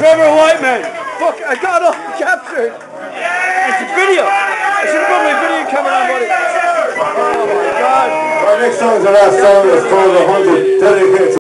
Trevor Whiteman. Fuck, I got it all captured. It's a video. I should have put my video camera on, buddy. Oh my God. Our next song is the last song. It's called The Haunted Dedication.